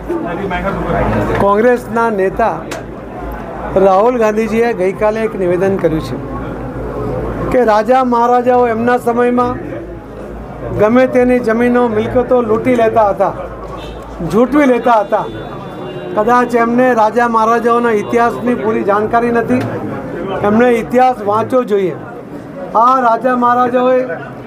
કોંગ્રેસના નેતા રાહુલ ગાંધીજીએ ગઈકાલે એક નિવેદન કર્યું છે કે રાજા મહારાજાઓ એમના સમયમાં ગમે તેની જમીનો મિલકતો લૂંટી લેતા હતા, ઝૂંટવી લેતા હતા. કદાચ એમને રાજા મહારાજાઓના ઇતિહાસની પૂરી જાણકારી નથી. એમણે ઇતિહાસ વાંચવો જોઈએ. આ રાજા મહારાજાઓએ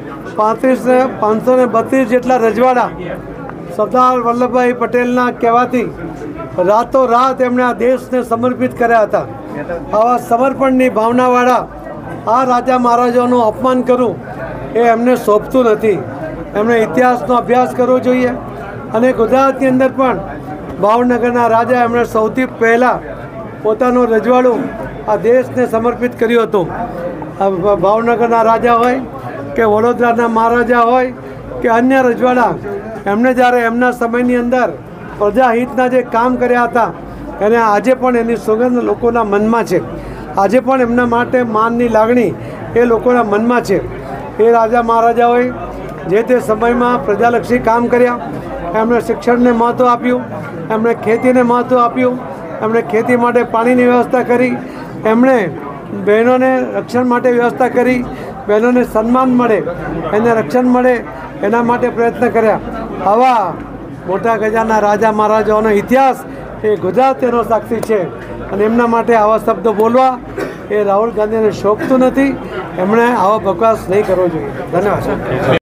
532 જેટલા રજવાડા સરદાર વલ્લભભાઈ પટેલના કહેવાથી રાતોરાત એમણે આ દેશને સમર્પિત કર્યા હતા. આવા સમર્પણની ભાવનાવાળા આ રાજા મહારાજાઓનું અપમાન કરવું એ એમને શોભતું નથી. એમણે ઇતિહાસનો અભ્યાસ કરવો જોઈએ. અને ગુજરાતની અંદર પણ ભાવનગરના રાજા એમણે સૌથી પહેલાં પોતાનું રજવાડું આ દેશને સમર્પિત કર્યું હતું. ભાવનગરના રાજા હોય કે વડોદરાના મહારાજા હોય કે અન્ય રજવાડા, એમણે જ્યારે એમના સમયની અંદર પ્રજાહિતના જે કામ કર્યા હતા એને આજે પણ એની સુગંધ લોકોના મનમાં છે. આજે પણ એમના માટે માનની લાગણી એ લોકોના મનમાં છે. એ રાજા મહારાજાઓએ જે તે સમયમાં પ્રજાલક્ષી કામ કર્યા. એમણે શિક્ષણને મહત્ત્વ આપ્યું, એમણે ખેતીને મહત્ત્વ આપ્યું, એમણે ખેતી માટે પાણીની વ્યવસ્થા કરી, એમણે બહેનોને રક્ષણ માટે વ્યવસ્થા કરી, બહેનોને સન્માન મળે, એને રક્ષણ મળે એના માટે પ્રયત્ન કર્યા. આવા મોટા ગજાના રાજા મહારાજાઓનો ઇતિહાસ એ ગુજરાત તેનો સાક્ષી છે. અને એમના માટે આવા શબ્દો બોલવા એ રાહુલ ગાંધીને શોભતું નથી. એમણે આવો બકવાસ નહીં કરવો જોઈએ. ધન્યવાદ.